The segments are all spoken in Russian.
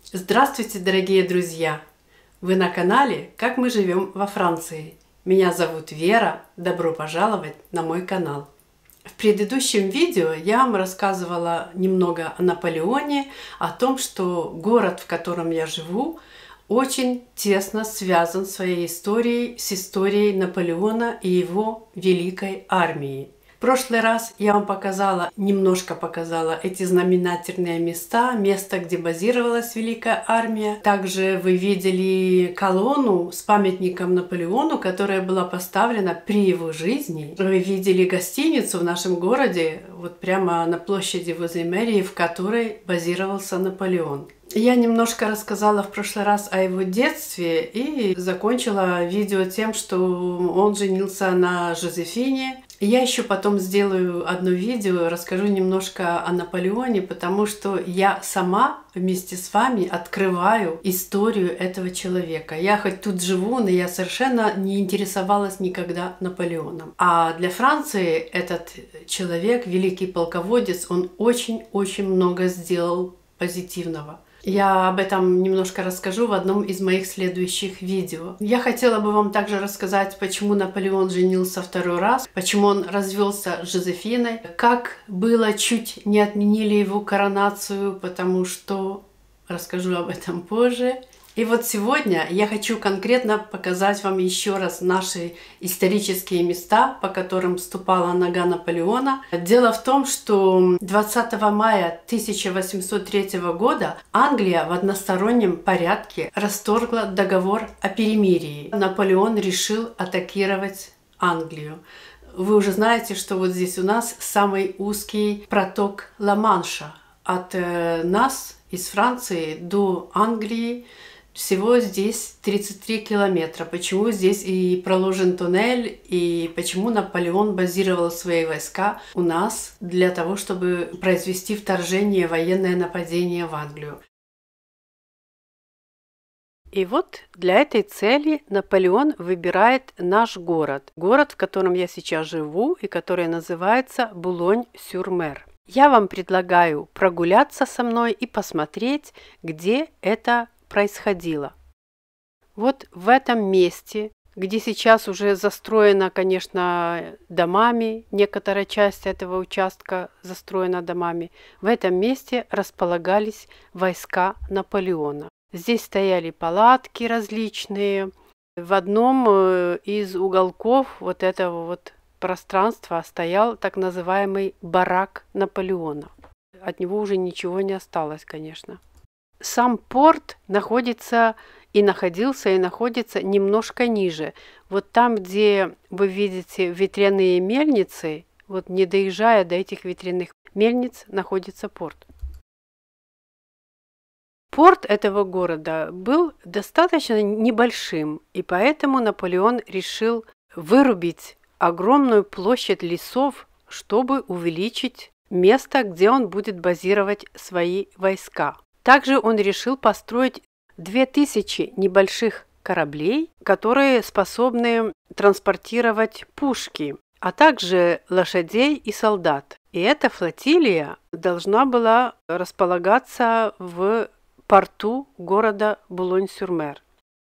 Здравствуйте, дорогие друзья! Вы на канале «Как мы живем во Франции». Меня зовут Вера. Добро пожаловать на мой канал. В предыдущем видео я вам рассказывала немного о Наполеоне, о том, что город, в котором я живу, очень тесно связан своей историей с историей Наполеона и его великой армии. В прошлый раз я вам немножко показала эти знаменательные места, место, где базировалась Великая Армия. Также вы видели колонну с памятником Наполеону, которая была поставлена при его жизни. Вы видели гостиницу в нашем городе, вот прямо на площади возле мэрии, в которой базировался Наполеон. Я немножко рассказала в прошлый раз о его детстве и закончила видео тем, что он женился на Жозефине. Я еще потом сделаю одно видео, расскажу немножко о Наполеоне, потому что я сама вместе с вами открываю историю этого человека. Я хоть тут живу, но я совершенно не интересовалась никогда Наполеоном. А для Франции этот человек, великий полководец, он очень-очень много сделал позитивного. Я об этом немножко расскажу в одном из моих следующих видео. Я хотела бы вам также рассказать, почему Наполеон женился второй раз, почему он развелся с Жозефиной, как было, чуть не отменили его коронацию, потому что расскажу об этом позже. И вот сегодня я хочу конкретно показать вам еще раз наши исторические места, по которым ступала нога Наполеона. Дело в том, что 20 мая 1803 года Англия в одностороннем порядке расторгла договор о перемирии. Наполеон решил атакировать Англию. Вы уже знаете, что вот здесь у нас самый узкий проток Ла-Манша. От нас из Франции до Англии всего здесь 33 километра. Почему здесь и проложен туннель, и почему Наполеон базировал свои войска у нас для того, чтобы произвести вторжение, военное нападение в Англию. И вот для этой цели Наполеон выбирает наш город. Город, в котором я сейчас живу и который называется Булонь-сюр-Мер. Я вам предлагаю прогуляться со мной и посмотреть, где это происходило. Вот в этом месте, где сейчас уже застроена, конечно, домами, некоторая часть этого участка застроена домами, в этом месте располагались войска Наполеона. Здесь стояли палатки различные. В одном из уголков вот этого вот пространства стоял так называемый барак Наполеона. От него уже ничего не осталось, конечно. Сам порт находится и находился, и находится немножко ниже. Вот там, где вы видите ветряные мельницы, вот не доезжая до этих ветряных мельниц, находится порт. Порт этого города был достаточно небольшим, и поэтому Наполеон решил вырубить огромную площадь лесов, чтобы увеличить место, где он будет базировать свои войска. Также он решил построить 2000 небольших кораблей, которые способны транспортировать пушки, а также лошадей и солдат. И эта флотилия должна была располагаться в порту города Булонь-сюр-Мер.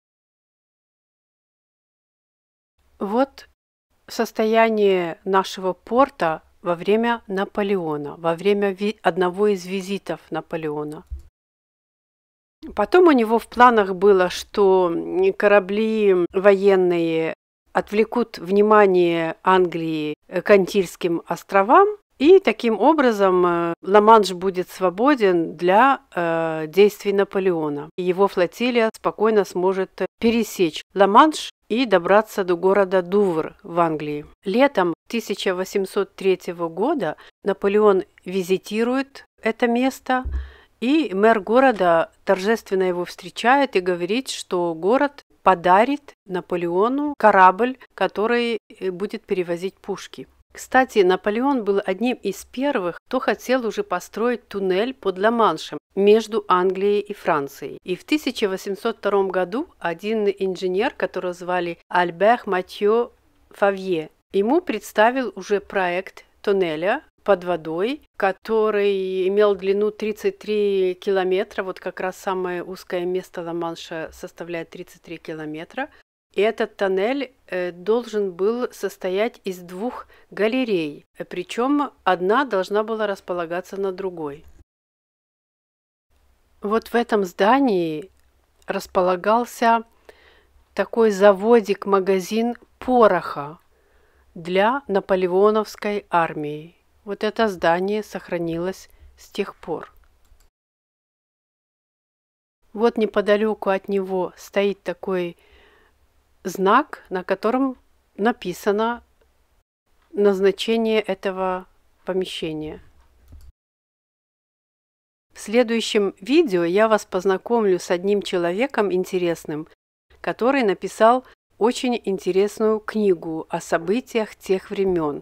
Вот состояние нашего порта во время Наполеона, во время одного из визитов Наполеона. Потом у него в планах было, что корабли военные отвлекут внимание Англии к Антильским островам, и таким образом Ла-Манш будет свободен для действий Наполеона. Его флотилия спокойно сможет пересечь Ла-Манш и добраться до города Дувр в Англии. Летом 1803 года Наполеон визитирует это место, и мэр города торжественно его встречает и говорит, что город подарит Наполеону корабль, который будет перевозить пушки. Кстати, Наполеон был одним из первых, кто хотел уже построить туннель под Ла-Маншем между Англией и Францией. И в 1802 году один инженер, которого звали Альбер Матьё Фавье, ему представил уже проект туннеля под водой, который имел длину 33 километра. Вот как раз самое узкое место Ла-Манша составляет 33 километра. И этот тоннель должен был состоять из двух галерей, причем одна должна была располагаться на другой. Вот в этом здании располагался такой заводик-магазин пороха для наполеоновской армии. Вот это здание сохранилось с тех пор. Вот неподалеку от него стоит такой знак, на котором написано назначение этого помещения. В следующем видео я вас познакомлю с одним человеком интересным, который написал очень интересную книгу о событиях тех времен.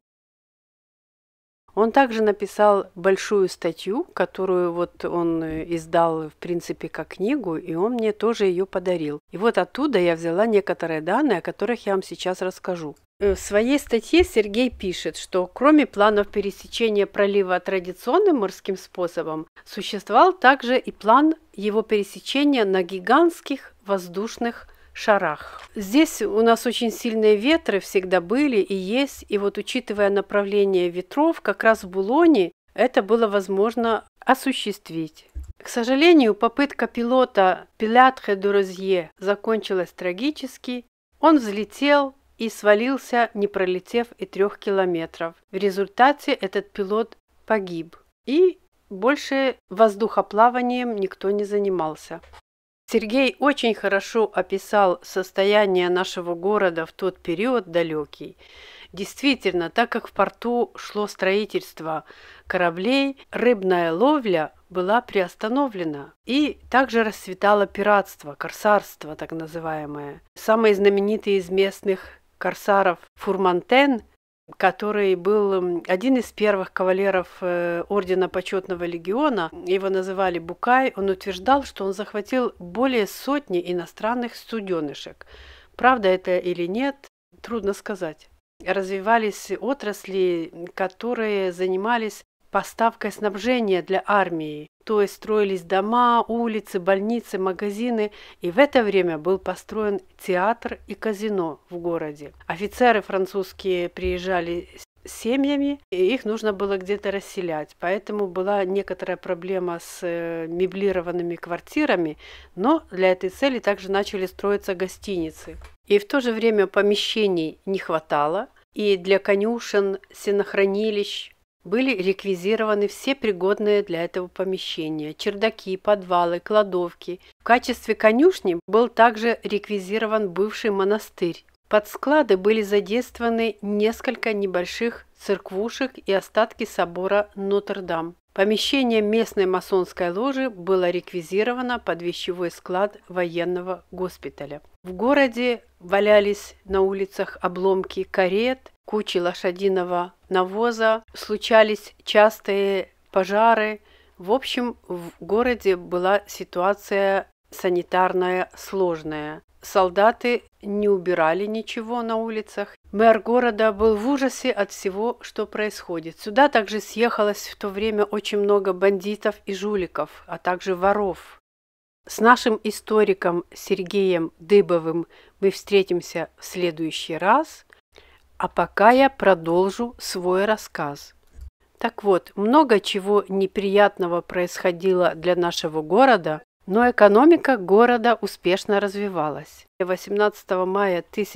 Он также написал большую статью, которую вот он издал, в принципе, как книгу, и он мне тоже ее подарил. И вот оттуда я взяла некоторые данные, о которых я вам сейчас расскажу. В своей статье Сергей пишет, что кроме планов пересечения пролива традиционным морским способом, существовал также и план его пересечения на гигантских воздушных шарах. Здесь у нас очень сильные ветры всегда были и есть, и вот учитывая направление ветров, как раз в Булоне это было возможно осуществить. К сожалению, попытка пилота Пилятре де Розье закончилась трагически. Он взлетел и свалился, не пролетев и 3 километров. В результате этот пилот погиб, и больше воздухоплаванием никто не занимался. Сергей очень хорошо описал состояние нашего города в тот период далекий. Действительно, так как в порту шло строительство кораблей, рыбная ловля была приостановлена. И также расцветало пиратство, корсарство так называемое. Самый знаменитый из местных корсаров Фурмантен, который был один из первых кавалеров Ордена Почетного Легиона, его называли Букай, он утверждал, что он захватил более сотни иностранных суденышек. Правда это или нет, трудно сказать. Развивались отрасли, которые занимались поставкой снабжения для армии, то есть строились дома, улицы, больницы, магазины, и в это время был построен театр и казино в городе. Офицеры французские приезжали с семьями, и их нужно было где-то расселять, поэтому была некоторая проблема с меблированными квартирами, но для этой цели также начали строиться гостиницы. И в то же время помещений не хватало, и для конюшен, сенохранилищ были реквизированы все пригодные для этого помещения: чердаки, подвалы, кладовки. В качестве конюшни был также реквизирован бывший монастырь. Под склады были задействованы несколько небольших церквушек и остатки собора Нотр-Дам. Помещение местной масонской ложи было реквизировано под вещевой склад военного госпиталя. В городе валялись на улицах обломки карет, кучи лошадиного навоза, случались частые пожары. В общем, в городе была ситуация санитарная сложная. Солдаты не убирали ничего на улицах. Мэр города был в ужасе от всего, что происходит. Сюда также съехалось в то время очень много бандитов и жуликов, а также воров. С нашим историком Сергеем Дыбовым мы встретимся в следующий раз, а пока я продолжу свой рассказ. Так вот, много чего неприятного происходило для нашего города, но экономика города успешно развивалась. 18 мая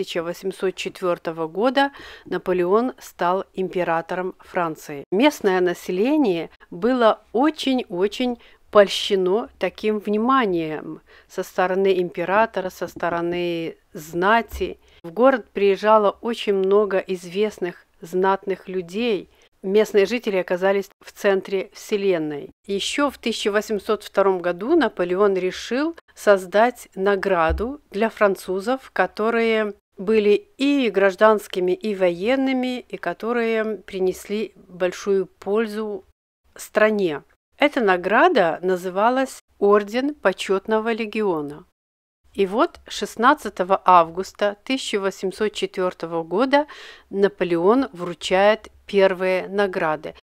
1804 года Наполеон стал императором Франции. Местное население было очень-очень польщено таким вниманием со стороны императора, со стороны знати. В город приезжало очень много известных знатных людей. Местные жители оказались в центре вселенной. Еще в 1802 году Наполеон решил создать награду для французов, которые были и гражданскими, и военными, и которые принесли большую пользу стране. Эта награда называлась Орден Почетного Легиона. И вот 16 августа 1804 года Наполеон вручает первые награды.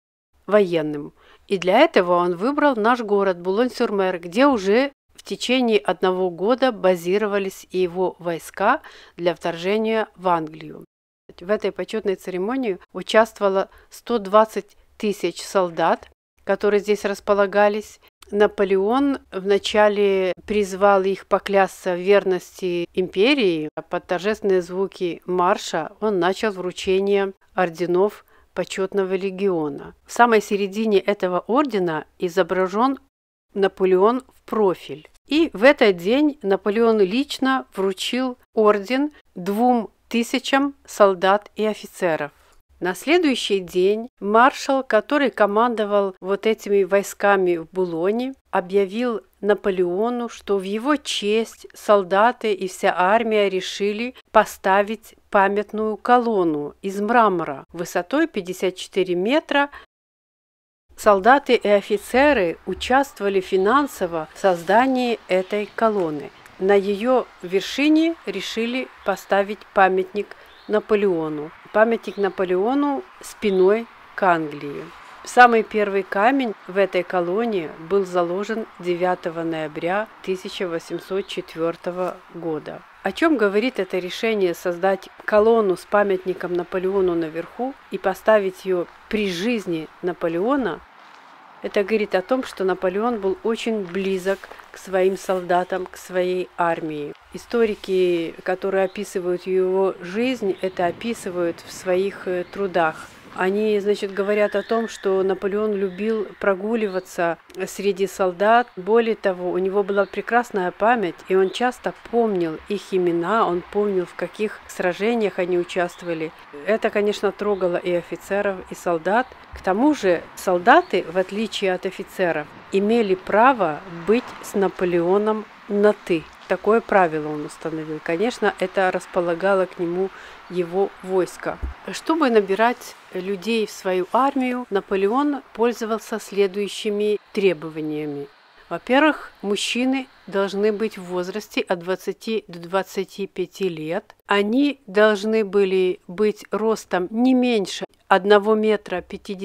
военным. И для этого он выбрал наш город Булонь-сюр-Мер, где уже в течение 1 года базировались и его войска для вторжения в Англию. В этой почетной церемонии участвовало 120 тысяч солдат, которые здесь располагались. Наполеон вначале призвал их поклясться в верности империи. Под торжественные звуки марша он начал вручение орденов почетного легиона. В самой середине этого ордена изображен Наполеон в профиль. И в этот день Наполеон лично вручил орден 2000 солдат и офицеров. На следующий день маршал, который командовал вот этими войсками в Булоне, объявил Наполеону, что в его честь солдаты и вся армия решили поставить памятную колонну из мрамора высотой 54 метра. Солдаты и офицеры участвовали финансово в создании этой колонны. На ее вершине решили поставить памятник Наполеону. Памятник Наполеону спиной к Англии. Самый первый камень в этой колонне был заложен 9 ноября 1804 года. О чем говорит это решение создать колонну с памятником Наполеону наверху и поставить ее при жизни Наполеона? Это говорит о том, что Наполеон был очень близок к своим солдатам, к своей армии. Историки, которые описывают его жизнь, это описывают в своих трудах. Они, говорят о том, что Наполеон любил прогуливаться среди солдат. Более того, у него была прекрасная память, и он часто помнил их имена, он помнил, в каких сражениях они участвовали. Это, конечно, трогало и офицеров, и солдат. К тому же солдаты, в отличие от офицеров, имели право быть с Наполеоном на «ты». Такое правило он установил. Конечно, это располагало к нему его войско. Чтобы набирать людей в свою армию, Наполеон пользовался следующими требованиями. Во-первых, мужчины должны быть в возрасте от 20 до 25 лет. Они должны были быть ростом не меньше 1 метра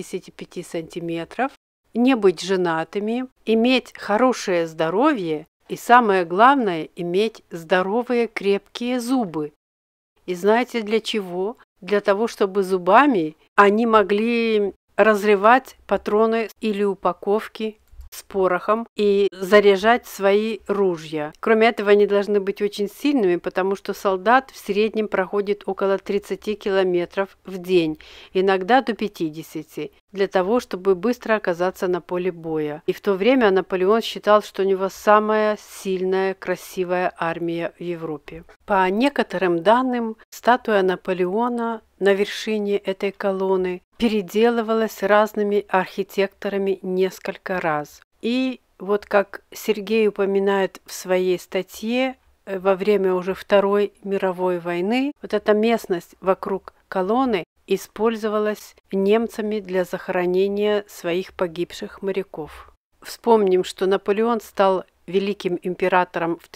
55 сантиметров, не быть женатыми, иметь хорошее здоровье и, самое главное, иметь здоровые крепкие зубы. И знаете для чего? Для того, чтобы зубами они могли разрывать патроны или упаковки с порохом и заряжать свои ружья. Кроме этого, они должны быть очень сильными, потому что солдат в среднем проходит около 30 километров в день, иногда до 50, для того, чтобы быстро оказаться на поле боя. И в то время Наполеон считал, что у него самая сильная, красивая армия в Европе. По некоторым данным, статуя Наполеона на вершине этой колонны переделывалась разными архитекторами несколько раз. И вот как Сергей упоминает в своей статье, во время уже Второй мировой войны, вот эта местность вокруг колонны использовалась немцами для захоронения своих погибших моряков. Вспомним, что Наполеон стал великим императором в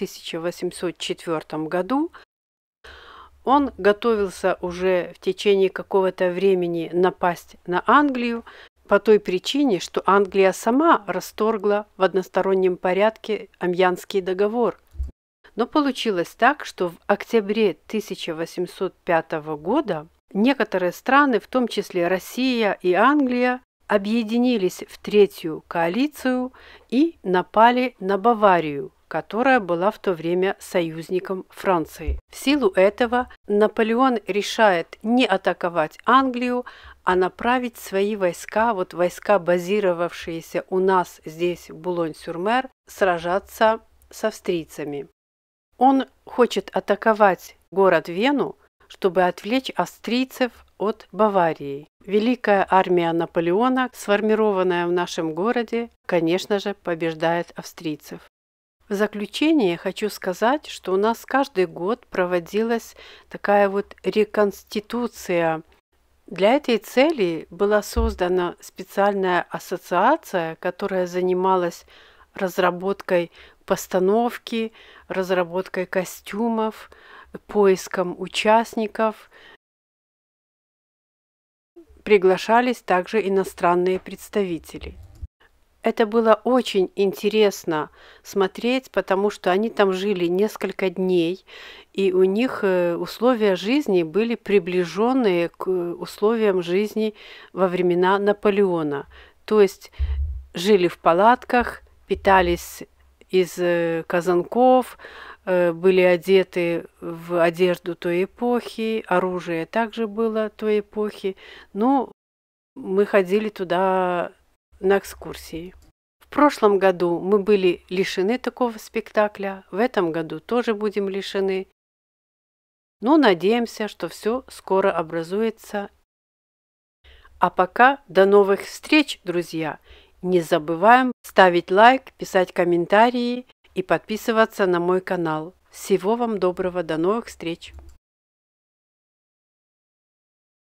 1804 году. Он готовился уже в течение какого-то времени напасть на Англию по той причине, что Англия сама расторгла в одностороннем порядке Амьянский договор. Но получилось так, что в октябре 1805 года некоторые страны, в том числе Россия и Англия, объединились в Третью коалицию и напали на Баварию, которая была в то время союзником Франции. В силу этого Наполеон решает не атаковать Англию, а направить свои войска, войска, базировавшиеся у нас здесь, в Булонь-сюр-Мер, сражаться с австрийцами. Он хочет атаковать город Вену, чтобы отвлечь австрийцев от Баварии. Великая армия Наполеона, сформированная в нашем городе, конечно же, побеждает австрийцев. В заключение хочу сказать, что у нас каждый год проводилась такая реконституция. Для этой цели была создана специальная ассоциация, которая занималась разработкой постановки, разработкой костюмов, поиском участников. приглашались также иностранные представители. Это было очень интересно смотреть, потому что они там жили несколько дней, и у них условия жизни были приближенные к условиям жизни во времена Наполеона. То есть жили в палатках, питались из казанков, были одеты в одежду той эпохи, оружие также было той эпохи. Ну, мы ходили туда на экскурсии. В прошлом году мы были лишены такого спектакля, в этом году тоже будем лишены. Но надеемся, что все скоро образуется. А пока до новых встреч, друзья! Не забываем ставить лайк, писать комментарии и подписываться на мой канал. Всего вам доброго, до новых встреч!